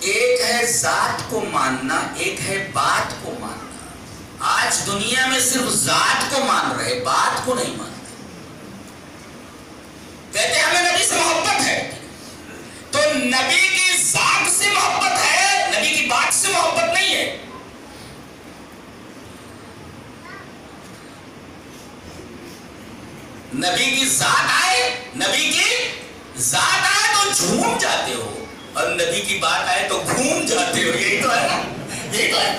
ایک ہے ذات کو ماننا، ایک ہے بات کو ماننا۔ آج دنیا میں صرف ذات کو مان رہے، بات کو نہیں مانتے۔ کہتے ہیں ہمیں نبی سے محبت ہے، تو نبی کی ذات سے محبت ہے، نبی کی بات سے محبت نہیں ہے۔ نبی کی ذات آئے، نبی کی ذات آئے تو جھوم جاتے ہو، اور نبی کی بات آئے تو گھوم جاتے ہو۔ یہی تو ہے نا، یہی تو ہے۔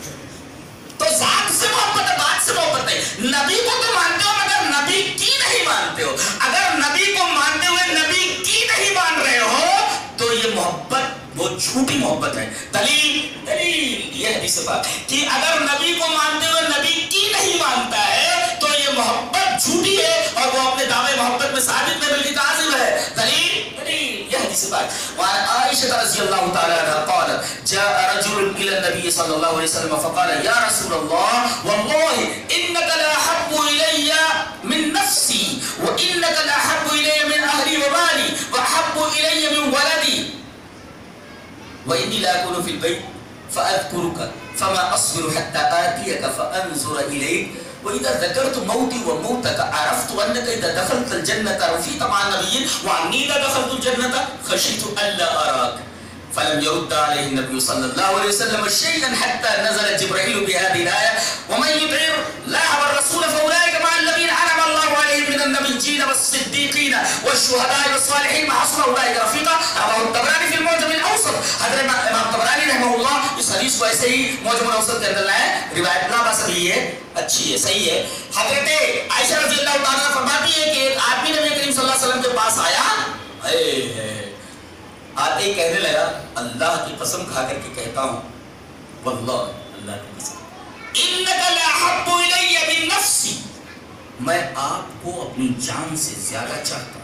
تو ذات سے محبت ہے، بات سے محبت ہے۔ نبی کو تو مانتے ہو مگر نبی کی نہیں مانتے ہو۔ اگر نبی کو مانتے ہوئے نبی کی نہیں مان رہے ہو تو یہ محبت وہ جھوٹی محبت ہے۔ دلیل یہ حدیث پاک کہ اگر نبی کو مانتے ہوئے نبی کی نہیں مانتا ہے تو یہ محبت جھوٹی ہے، اور وہ اپنے دعوے محبت میں ثابت نہیں بلکہ کاذب ہے۔ دلیل یہ حدیث پاک۔ وعن عائشہ رضی اللہ تعالی عنہا قالت جاء رجل الى النبي صلی اللہ علیہ وسلم فقال یا رسول اللہ والله انك لاحب الي من نفسي وانك لاحب الي من اهلي ومالي واحب الي من ولدي واني لا اكون في البيت فاذكرك فما اصبر حتى اتيك فانظر اليك واذا ذكرت موتي وموتك عرفت انك اذا دخلت الجنه رفيت مع النبيين واني اذا دخلت الجنه خشيت الا اراك فلم يرد عليه النبي صلى الله عليه وسلم شيئا حتى نزل جبريل بهذه الآية ومن يطع الله والرسول فأولئك مع الذين أنعم الله عليهم من النبيين والصديقين والشهداء والصالحين وحسن أولئك رفيقا۔ رواه الطبراني في المعجم الأوسط۔ حضرت امام طبرانی رحمہ اللہ اس حدیث کو ایسے ہی معجم الأوسط کے اندر لائے، روایت لا بأس بھی ہے، اچھی ہے، صحیح ہے۔ حضرت عائشہ رضی اللہ تعالیٰ فرماتی ہے کہ ایک آدمی نبی کریم صلی اللہ علیہ وسلم کے پاس آیا، آتے ہی کہنے لگا اللہ کی قسم کھا کر کے کہتا ہوں، واللہ اللہ کی قسم انک لاحب الی من نفسی، میں آپ کو اپنی جان سے زیادہ چاہتا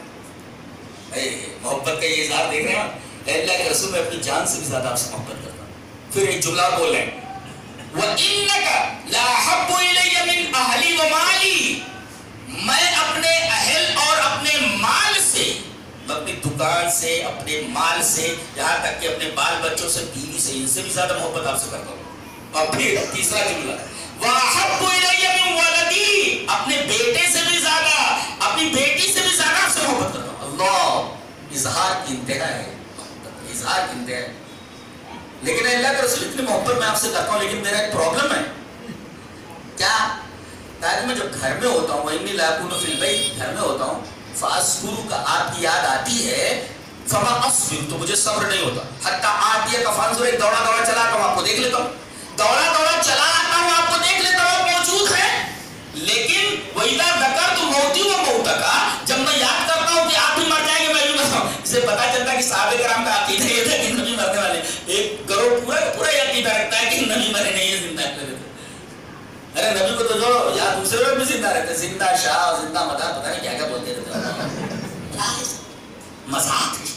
ہوں۔ محبت کا یہ اظہار دیکھ رہے ہیں، اللہ کے رسول میں اپنی جان سے بھی زیادہ آپ سے محبت کرتا ہوں۔ پھر ایک جملہ بول رہے ہیں وَإِنَّكَ لَأَحَبُّ إِلَيَّ مِنْ أَهْلِي وَمَالِي، میں اپنے اہل اور اپنے مال سے، اپنی دکان سے، اپنے مال سے، یہاں تک کہ اپنے بال بچوں سے، بیوی سے، ان سے بھی زیادہ محبت آپ سے کرتا ہوں۔ اور پھر تیسرا جملہ وَأَحَبُّ إِلَيَّ مِنْ وَلَدِي، اپنے بیٹے سے بھی زیادہ، اپنی بیٹی سے بھی زیادہ آپ سے محبت کرتا ہوں۔ اللہ، اظہار کی انتہا ہے، اظہار کی انتہا ہے۔ لیکن اللہ کے رسول اتنی محبت میں آپ سے کرتا ہوں، لیکن میرا ایک پرابلم ہے۔ کیا؟ تاکہ میں جب گھر میں ہوتا ہوں، وَإِنِّي لَا أَكُونُ فِي الْبَيْتِ، گھر میں ہوتا ہوں، فَأَذْكُرُكَ، آپ کی یاد آتی ہے، فَمَا أَصْبِرُ، تو مجھے صبر نہیں ہوتا، حَتَّى آتِيَكَ فَانْظُرْ، ایک دوڑا دوڑا چلا آتا ہوں، آپ کو دیکھ لیتا ہوں، دوڑا دوڑا چلا آتا ہوں، آپ کو دیکھ لیتا ہوں، آپ موجود ہیں۔ لیکن وَإِذَا ذَكَرْتُ مَوْتِي وَمَوْتَكَ، جب میں یاد کرتا ہوں کہ آپ بھی مر جائیں گے، میں بھی مرتا ہوں۔ اسے پتا چلتا ہے کہ صحابہ کرام کا عقیدہ یہ تھا کہ نبی مرنے والے، ایک گروہ پورا پورا یہ عقیدہ رکھتا ہے کہ نبی مرے نہیں ہے، زندہ ہے۔ ارے نبی کو تو جو یا دوسرے لوگ بھی زندہ رہتے، زندہ شاہ، زندہ مدار، پتہ نہیں کیا کیا بولتے رہتے، مذاق ہے۔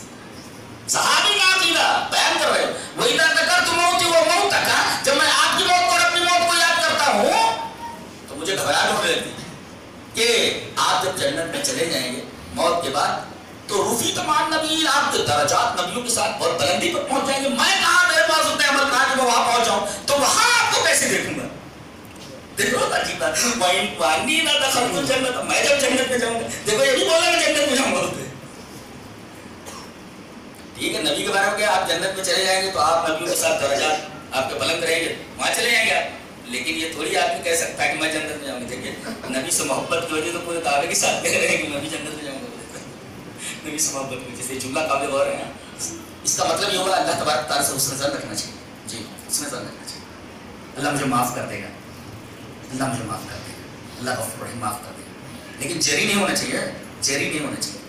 صحابی کا عقیدہ بیان کر رہے ہو، وَإِذَا ذَكَرْتُ مَوْتِي وَمَوْتَكَ، جب میں آپ کی موت کو اور اپنی موت کو یاد کرتا ہوں تو مجھے گھبراہٹ ہونے لگتی کہ آپ جب جنت میں چلے جائیں گے موت کے بعد تو رفیع تمام نبی، آپ کے درجات نبیوں کے ساتھ بہت بلندی پر پہنچ جائیں گے، میں کہاں، میرے پاس اتنے عمل کہاں کہ میں وہاں پہنچ جاؤں، تو وہاں آپ کو کیسے دیکھوں گا؟ دیکھو عجیب بات، وَإِنِّي إِذَا دَخَلْتُ الْجَنَّةَ، میں جب جنت میں جاؤں گا، دیکھو یہ بھی بولا میں جنت میں جاؤں گا، ٹھیک ہے۔ نبی کے بارے میں کیا، آپ جنت میں چلے جائیں گے تو آپ نبیوں کے ساتھ درجات آپ کے بلند رہیں گے، وہاں چلے جائیں گے آپ۔ لیکن یہ تھوڑی آدمی کہہ سکتا ہے کہ میں جنت میں جاؤں گا، دیکھیے نبی سے محبت کی وجہ تو پورے دعوے کے ساتھ کہہ رہے ہیں کہ میں بھی جنت میں جاؤں گا، نبی سے محبت کی وجہ سے۔ جملہ قابل غور ہے، اس کا مطلب یہ ہوگا اللہ تبارک تعالیٰ سے حسن ظن رکھنا چاہیے، جی حسن ظن رکھنا چاہیے، اللہ مجھے معاف کر دے گا، اللہ مجھے معاف کر دے گا، اللہ غفور رحیم معاف کر دے گا۔ لیکن جری نہیں ہونا چاہیے، جری نہیں ہونا چاہیے۔